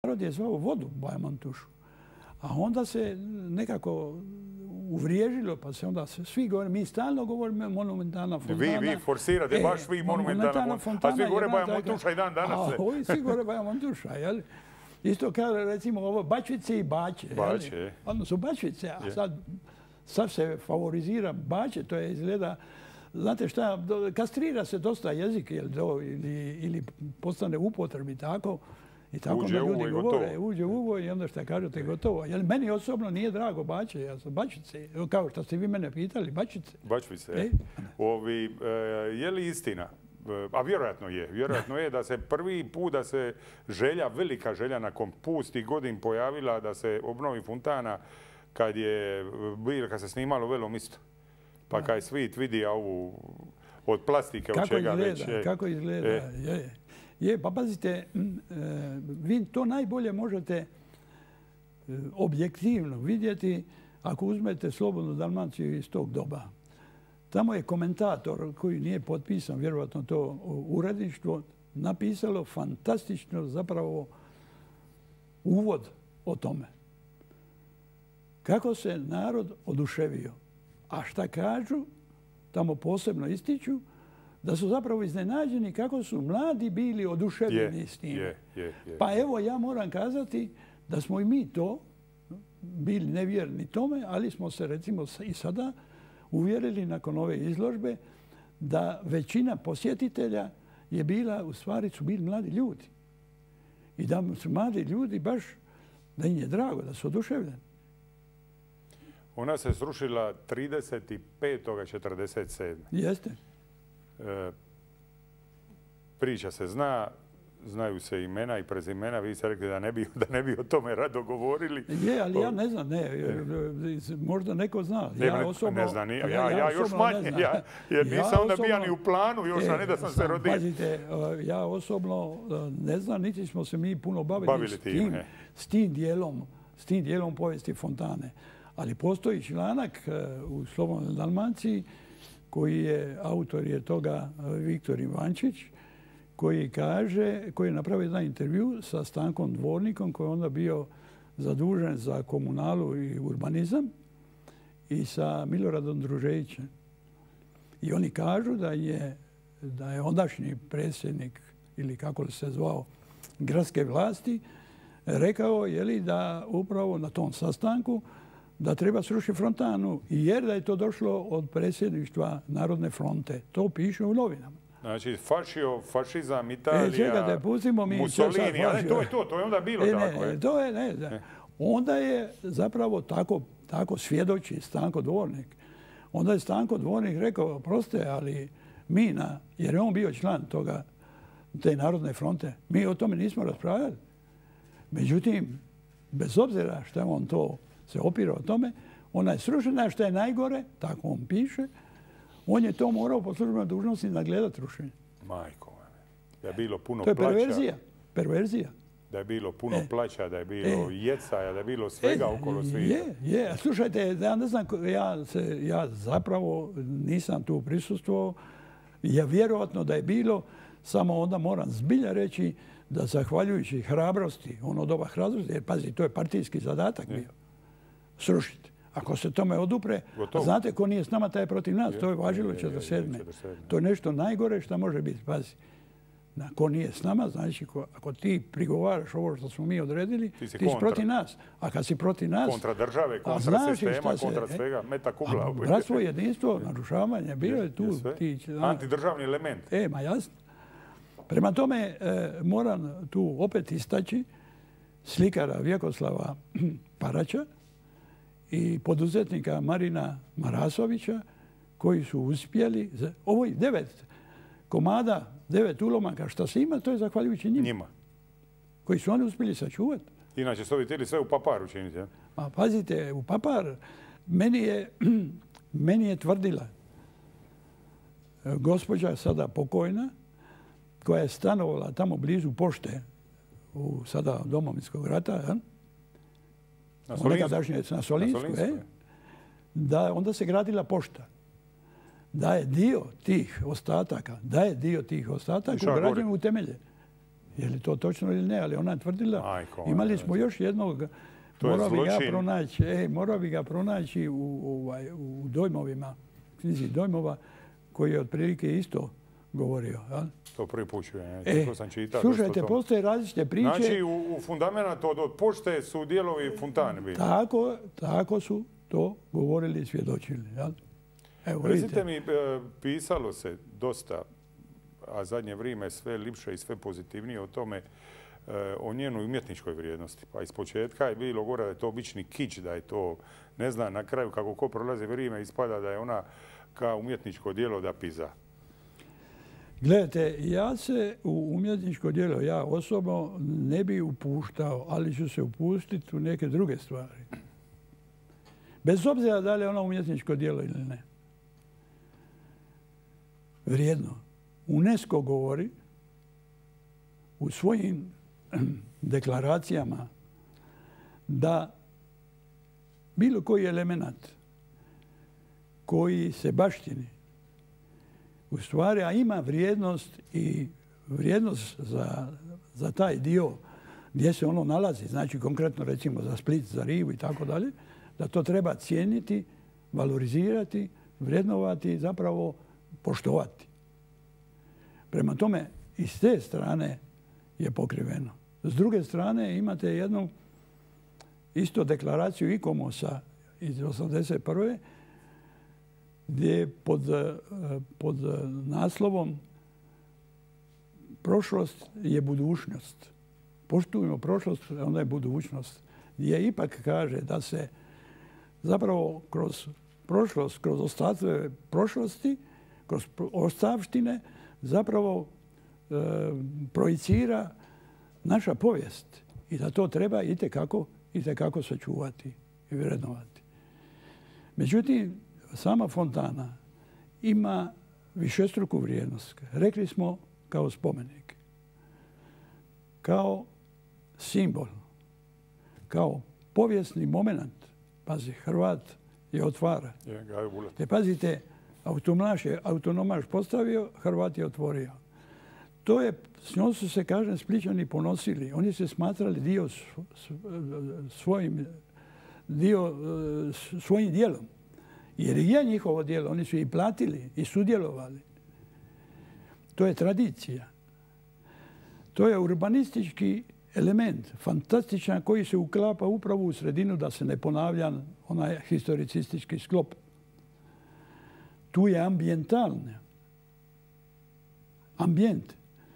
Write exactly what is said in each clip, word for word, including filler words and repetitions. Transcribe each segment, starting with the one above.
narod je zvao vodu Bajamontušu. A onda se nekako uvriježilo, pa se onda svi govore, mi stalno govorimo monumentalna fontana. Vi, vi forsirate, baš vi monumentalna fontana. A svi gore Bajamontuša i dan danas. A ovi svi gore Bajamontuša, jel? Isto kao recimo ovo Bačvice i Baće. Baće. Odnosno Bačvice, a sad, sad se favorizira Baće, to je izgleda, znate šta, kastrira se dosta jezik ili, ili postane upotrebi tako. I tako uđe da ljudi uvo govore, uđe uvo i onda šta kažete gotovo. Jer meni osobno nije drago Baće, ja sam Bačice, kao što ste vi mene pitali, Bačice. Bačvice, e? Ovi, e, je li istina? A vjerojatno je, vjerojatno je da se prvi put da se želja, velika želja nakon pustih godin pojavila da se obnovi fontana kad je bilo, kad se snimalo Velom isto. Pa kad je svit vidi ovu od plastike, od čega već je. Kako izgleda, je. Je, pa pazite, vi to najbolje možete objektivno vidjeti ako uzmete Slobodnu Dalmaciju iz tog doba. Tamo je komentator koji nije potpisan, vjerovatno to uredništvo, napisalo fantastično zapravo uvod o tome. Kako se narod oduševio. A šta kažu, tamo posebno ističu, da su zapravo iznenađeni kako su mladi bili oduševljeni s tim. Pa evo, ja moram kazati da smo i mi to bili nevjerni tome, ali smo se recimo i sada uvjerili nakon ove izložbe da većina posjetitelja je bila, u stvari su bili mladi ljudi. I da su mladi ljudi baš, da im je drago, da su oduševljeni. Ona se srušila trideset petog četrdeset sedme Jeste. Priča se zna, znaju se imena i prezimena. Vi ste rekli da ne bi, da ne bi o tome rado govorili. Je, ali ja ne znam, ne. Možda neko zna. Ja osobno ne znam, ja, ja, ja još manje, ja, jer nisam ja onda bio ni u planu, još a ne da sam se rodio. Pazite, ja osobno ne znam, niti smo se mi puno bavili, bavili s, tim, tim, s tim dijelom, s tim dijelom povijesti fontane. Ali postoji članak u Slobodnoj Dalmaciji koji je, autor je toga Viktor Ivančić, koji kaže, koji je napravio jedan intervju sa Stankom Dvornikom, koji je onda bio zadužen za komunalu i urbanizam, i sa Miloradom Druževićem. I oni kažu da je, da je ondašnji predsjednik, ili kako li se zvao, gradske vlasti, rekao je li da upravo na tom sastanku da treba srušiti fontanu, jer da je to došlo od predsjedništva Narodne fronte. To piše u novinama. Znači, fašio, fašizam, Italija, e, čekajte, pustimo mi Mussolini, ali to je to, to je onda bilo e, tako. Ne, to je, ne, ne. Onda je zapravo tako, tako svjedoči Stanko Dvornik. Onda je Stanko Dvornik rekao, proste, ali mi, na, jer je on bio član toga, te Narodne fronte, mi o tome nismo raspravljali. Međutim, bez obzira što je on to se opirao o tome, ona je srušena, što je najgore, tako on piše, on je to morao po službenoj dužnosti nagledati rušenje. Majko, da je bilo puno plaća. plaća. To je perverzija. Perverzija. Da je bilo puno e. plaća, da je bilo e. jecaja, da je bilo svega e. okolo svijeta. Je, je. Slušajte, ja ne znam, ja, se, ja zapravo nisam tu prisustvovao. Ja vjerovatno da je bilo, samo onda moram zbilja reći da zahvaljujući hrabrosti, ono doba hrabrosti, jer pazi, to je partijski zadatak bio. Srušiti. Ako se tome odupre, znate ko nije s nama, taj je protiv nas. Je, to je važilo četrdeset sedme To je nešto najgore što može biti. Pazi, ko nije s nama, znači ko, ako ti prigovaraš ovo što smo mi odredili, ti si, ti si protiv nas. A kad si protiv nas... Kontra države, kontra sistema, kontra svega, meta kugla. Bratstvo, jedinstvo, narušavanje, bilo je tu... Ti, antidržavni element. E, ma jasno. Prema tome, e, moram tu opet istaći slikara Vjekoslava Paraća i poduzetnika Marina Marasovića, koji su uspjeli, ovo je devet komada, devet ulomaka što se ima, to je zahvaljujući njima. Njima. Koji su oni uspjeli sačuvati. Inače su ovi htjeli sve u Papar učiniti, ja? Ma pazite, u Papar meni je, meni je tvrdila gospođa sada pokojna, koja je stanovala tamo blizu pošte u sada Domovinskog rata, ja? Na Solinsku. Na Solinsku, e? Da onda se gradila pošta. Da je dio tih ostataka, da je dio tih ostataka ugrađen u temelje. Je li to točno ili ne? Ali ona je tvrdila. Majko, Imali smo još jednog, morao bi ga pronaći, e, morao bi ga pronaći u, ovaj, u dojmovima, knjizi dojmova, koji je otprilike isto govorio. Ja? To prvi put čujem, e, to sam čitao. Slušajte, postoje različite priče. Znači, u, u fundamentu od, od pošte su dijelovi fontane bili. Tako, tako su to govorili i svjedočili. Ja? Evo, recite mi, pisalo se dosta, a zadnje vrijeme sve lipše i sve pozitivnije o tome, o njenoj umjetničkoj vrijednosti. Pa iz početka je bilo govora da je to obični kič, da je to, ne znam, na kraju kako ko prolazi vrijeme ispada da je ona kao umjetničko djelo da piza. Gledajte, ja se u umjetničko djelo, ja osobno ne bi upuštao, ali ću se upustiti u neke druge stvari. Bez obzira da li je ono umjetničko djelo ili ne. Vrijedno. UNESCO govori u svojim deklaracijama da bilo koji element koji se baštini u stvari, a ima vrijednost i vrijednost za, za taj dio gdje se ono nalazi, znači konkretno recimo za Split, za Rivu i tako dalje, da to treba cijeniti, valorizirati, vrednovati i zapravo poštovati. Prema tome, i s te strane je pokriveno. S druge strane imate jednu isto deklaraciju ICOMOS-a iz osamdeset prve gdje je pod, pod naslovom prošlost je budućnost. Poštujemo prošlost, onda je budućnost. Gdje ipak kaže da se zapravo kroz prošlost, kroz ostatke prošlosti, kroz ostavštine, zapravo e, projicira naša povijest i da to treba itekako, itekako sačuvati i vrednovati. Međutim, sama fontana ima višestruku vrijednost. Rekli smo kao spomenik, kao simbol, kao povijesni moment. Pazi, Hrvat je otvara. Je, pazite, autonomaš je autonomaš postavio, Hrvat je otvorio. To je, s njom su se, kažem, Splićani ponosili. Oni se smatrali dio svojim, dio svojim dijelom. Jer je njihovo djelo, oni su i platili i sudjelovali. To je tradicija. To je urbanistički element, fantastičan, koji se uklapa upravo u sredinu da se ne ponavlja onaj historicistički sklop. Tu je ambijentalni. Ambijent.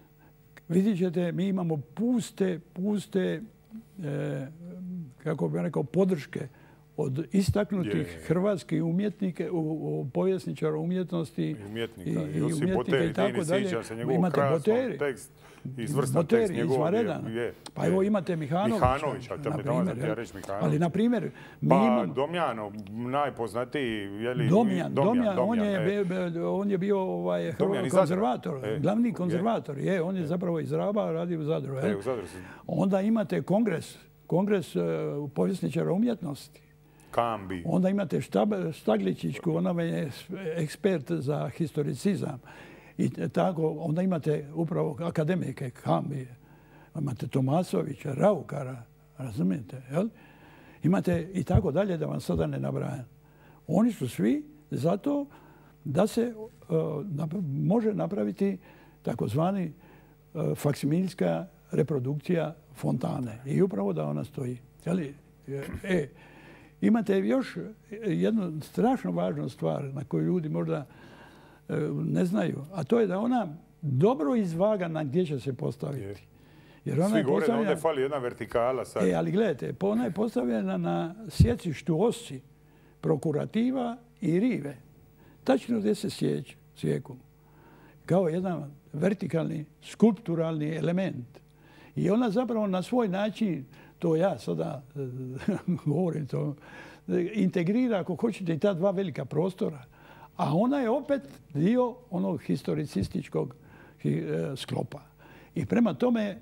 Vidjet ćete, mi imamo puste, puste, e, kako bih rekao, podrške od istaknutih je, je. hrvatskih umjetnika, povjesničara umjetnosti i umjetnika, i, i, umjetnika Boteri, i tako dalje. Imate Boteri, tekst, izvrstan tekst njegov je. Pa evo imate Mihanovića. Mihanović, ali to mi doma ja reći Mihanović. Ali, na primjer, mi pa imamo... Domjano, najpoznatiji, je li... Domjan, Domjan, Domjan, on, je, e. on je bio ovaj, konzervator, e. glavni konzervator. Je, on je zapravo iz Raba, radi u Zadru. E, u Zadru. Onda imate kongres, kongres uh, povjesničara umjetnosti. Kambi. Onda imate štab, Stagličićku, ona je ekspert za historicizam. I tako, onda imate upravo akademike, Kambi, imate Tomasovića, Raukara, razumijete, jel? Imate i tako dalje, da vam sada ne nabrajam. Oni su svi zato da se uh, napra- može napraviti takozvani uh, faksimilska reprodukcija fontane. I upravo da ona stoji. Jel? E, imate još jednu strašno važnu stvar na koju ljudi možda e, ne znaju, a to je da ona dobro izvagana gdje će se postaviti. Jer ona Svi govore da ovdje fali jedna vertikala sad. E, ali gledajte, ona je postavljena na sjecištu osi prokurativa i rive. Tačno gdje se sjeću, sjeku. Kao jedan vertikalni, skulpturalni element. I ona zapravo na svoj način, to ja sada govorim, to integrira, ako hoćete, i ta dva velika prostora. A ona je opet dio onog historicističkog sklopa. I prema tome,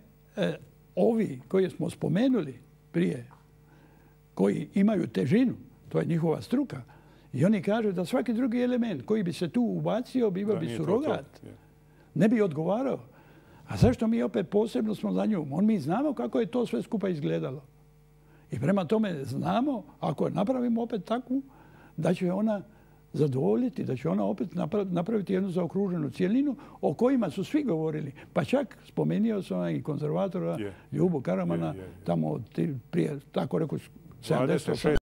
ovi koji smo spomenuli prije, koji imaju težinu, to je njihova struka, i oni kažu da svaki drugi element koji bi se tu ubacio, bivao bi surogat. Ne bi odgovarao. A zašto mi opet posebno smo za nju? On mi znamo kako je to sve skupa izgledalo. I prema tome znamo, ako napravimo opet takvu, da će ona zadovoljiti, da će ona opet napraviti jednu zaokruženu cjelinu o kojima su svi govorili. Pa čak spomenuo sam i konzervatora Ljubu Karamana tamo prije, tako rekao, sedamdeset